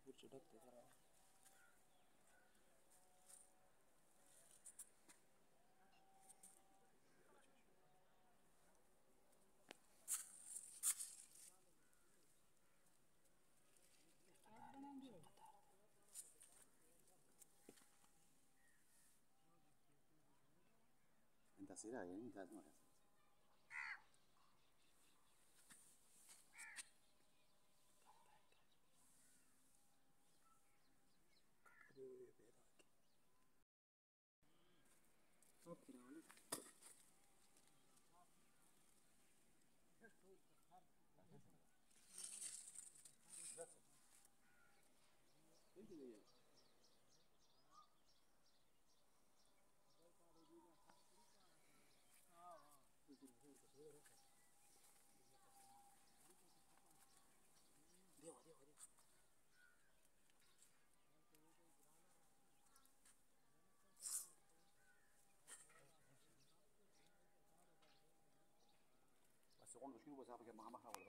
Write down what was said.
چڑکتے ذرا انت سيرا يعني انت ما بس يقول مشكلة وصار كمان ما حاول